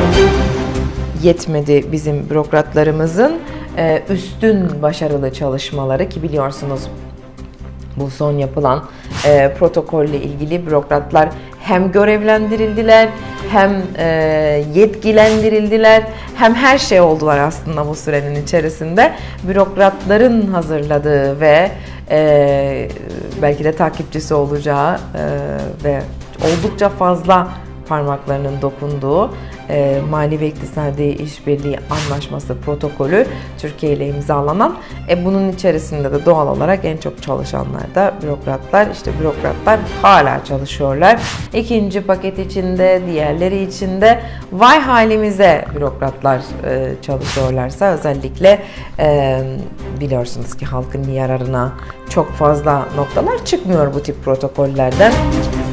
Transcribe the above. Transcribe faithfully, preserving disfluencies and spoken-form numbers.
Yetmedi bizim bürokratlarımızın e, üstün başarılı çalışmaları ki biliyorsunuz bu son yapılan e, protokolle ilgili bürokratlar hem görevlendirildiler, hem e, yetkilendirildiler, hem her şey oldular aslında bu sürenin içerisinde. Bürokratların hazırladığı ve e, belki de takipçisi olacağı e, ve oldukça fazla parmaklarının dokunduğu e, Mali ve İktisadi İşbirliği Anlaşması protokolü Türkiye ile imzalanan. E, bunun içerisinde de doğal olarak en çok çalışanlar da bürokratlar. İşte bürokratlar hala çalışıyorlar. İkinci paket içinde, diğerleri içinde. Vay halimize bürokratlar e, çalışıyorlarsa özellikle e, biliyorsunuz ki halkın yararına çok fazla noktalar çıkmıyor bu tip protokollerden.